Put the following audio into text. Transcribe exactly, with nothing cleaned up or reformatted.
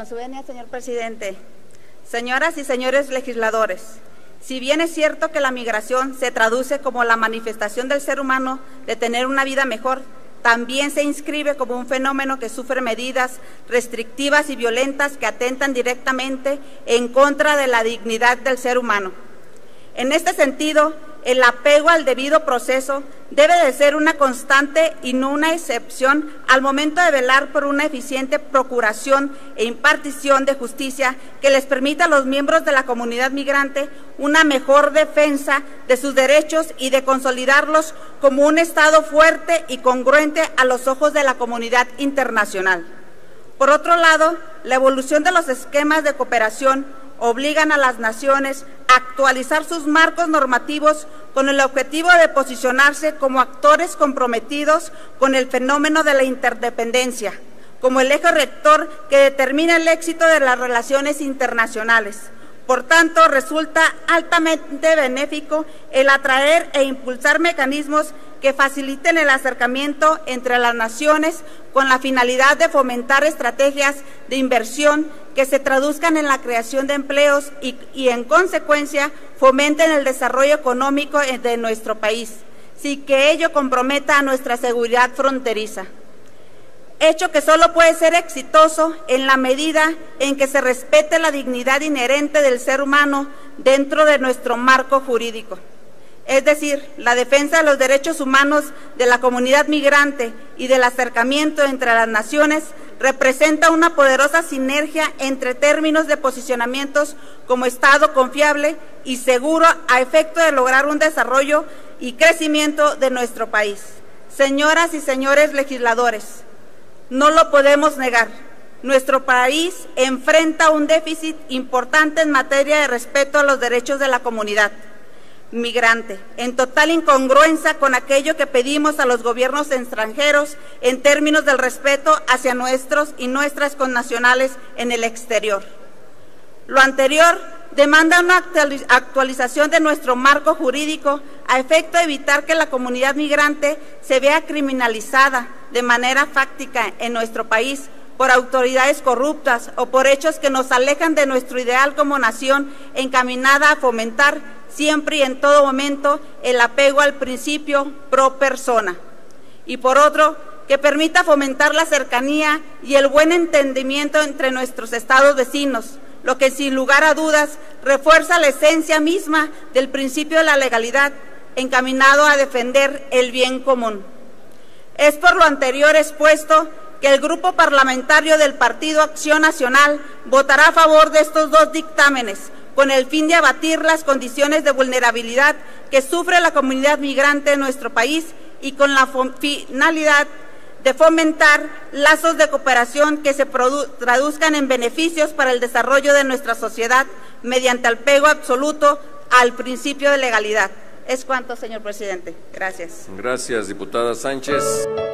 Con su venia, señor presidente. Señoras y señores legisladores, si bien es cierto que la migración se traduce como la manifestación del ser humano de tener una vida mejor, también se inscribe como un fenómeno que sufre medidas restrictivas y violentas que atentan directamente en contra de la dignidad del ser humano. En este sentido, el apego al debido proceso debe de ser una constante y no una excepción al momento de velar por una eficiente procuración e impartición de justicia que les permita a los miembros de la comunidad migrante una mejor defensa de sus derechos y de consolidarlos como un Estado fuerte y congruente a los ojos de la comunidad internacional. Por otro lado, la evolución de los esquemas de cooperación obligan a las naciones a actualizar sus marcos normativos con el objetivo de posicionarse como actores comprometidos con el fenómeno de la interdependencia, como el eje rector que determina el éxito de las relaciones internacionales. Por tanto, resulta altamente benéfico el atraer e impulsar mecanismos que faciliten el acercamiento entre las naciones con la finalidad de fomentar estrategias de inversión que se traduzcan en la creación de empleos y, y en consecuencia fomenten el desarrollo económico de nuestro país, sin que ello comprometa a nuestra seguridad fronteriza. Hecho que solo puede ser exitoso en la medida en que se respete la dignidad inherente del ser humano dentro de nuestro marco jurídico. Es decir, la defensa de los derechos humanos de la comunidad migrante y del acercamiento entre las naciones representa una poderosa sinergia entre términos de posicionamientos como Estado confiable y seguro a efecto de lograr un desarrollo y crecimiento de nuestro país. Señoras y señores legisladores, no lo podemos negar. Nuestro país enfrenta un déficit importante en materia de respeto a los derechos de la comunidad migrante, en total incongruencia con aquello que pedimos a los gobiernos extranjeros en términos del respeto hacia nuestros y nuestras connacionales en el exterior. Lo anterior demanda una actualización de nuestro marco jurídico a efecto de evitar que la comunidad migrante se vea criminalizada de manera fáctica en nuestro país por autoridades corruptas o por hechos que nos alejan de nuestro ideal como nación encaminada a fomentar siempre y en todo momento el apego al principio pro persona. Y por otro, que permita fomentar la cercanía y el buen entendimiento entre nuestros estados vecinos, lo que sin lugar a dudas refuerza la esencia misma del principio de la legalidad encaminado a defender el bien común. Es por lo anterior expuesto que el Grupo Parlamentario del Partido Acción Nacional votará a favor de estos dos dictámenes, con el fin de abatir las condiciones de vulnerabilidad que sufre la comunidad migrante en nuestro país y con la finalidad de fomentar lazos de cooperación que se traduzcan en beneficios para el desarrollo de nuestra sociedad mediante apego absoluto al principio de legalidad. Es cuanto, señor presidente. Gracias. Gracias, diputada Sánchez.